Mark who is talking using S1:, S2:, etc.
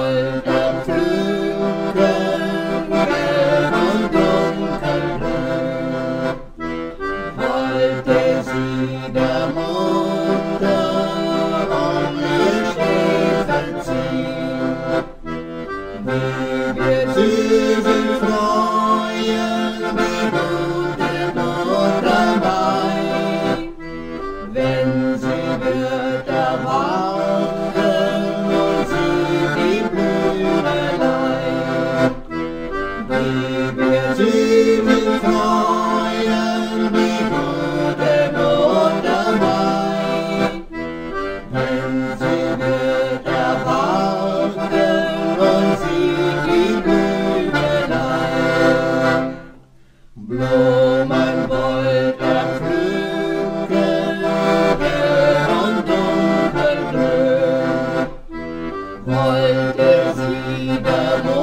S1: wollte pflücken, gelb und dunkelgrün, wollte sie der Mutter um ihr Stiefel ziehen. Wie wir süßen freuen, wie gute Mutter bei, wenn sie wird erwachen und sieht die Blümelei. Wie wir süßen freuen, wie gute Mutter bei, wenn sie wird erwachen und sieht die Blümelei. Blumen wollte er pflücken, gelb und dunkelgrün, wollte sie der